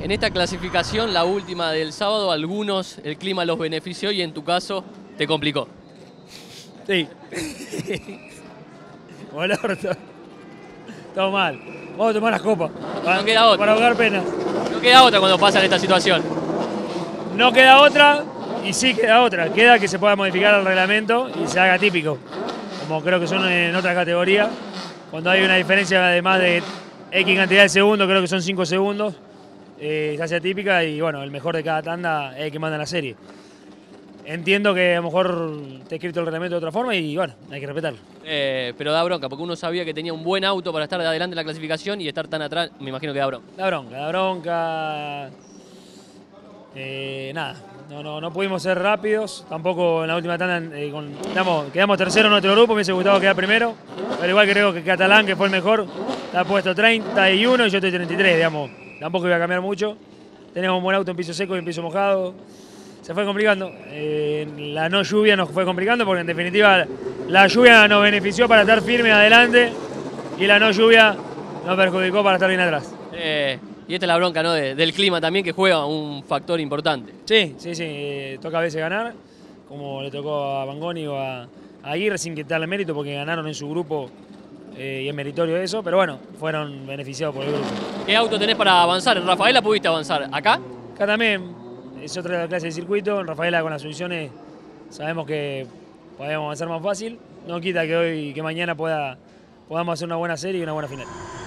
En esta clasificación, la última del sábado, algunos el clima los benefició y en tu caso te complicó. Sí. Orto. Todo mal. Vamos a tomar las copas. No queda otra. Para ahogar pena. No queda otra cuando pasa en esta situación. No queda otra y sí queda otra. Queda que se pueda modificar el reglamento y se haga típico. Como creo que son en otra categoría. Cuando hay una diferencia de más de X cantidad de segundos, creo que son 5 segundos, se hace atípica y bueno, el mejor de cada tanda es el que manda en la serie. Entiendo que a lo mejor está escrito el reglamento de otra forma y bueno, hay que respetarlo. Pero da bronca, porque uno sabía que tenía un buen auto para estar de adelante en la clasificación y estar tan atrás, me imagino que da bronca. Da bronca. Nada, no pudimos ser rápidos, tampoco en la última tanda, quedamos tercero en nuestro grupo, me hubiese gustado quedar primero, pero igual creo que Catalán, que fue el mejor, está puesto 31 y yo estoy 33, digamos, tampoco iba a cambiar mucho. Tenemos un buen auto en piso seco y en piso mojado. Se fue complicando. La no lluvia nos fue complicando porque en definitiva la lluvia nos benefició para estar firme adelante y la no lluvia nos perjudicó para estar bien atrás. Y esta es la bronca, ¿no? Del clima también, que juega un factor importante. Sí. Toca a veces ganar, como le tocó a Mangoni o a Aguirre, sin quitarle mérito porque ganaron en su grupo y es meritorio eso, pero bueno, fueron beneficiados por el grupo. ¿Qué auto tenés para avanzar? ¿En Rafaela pudiste avanzar? ¿Acá? Acá también. Es otra clase de circuito, en Rafaela con las Asunciones sabemos que podemos avanzar más fácil, no quita que mañana podamos hacer una buena serie y una buena final.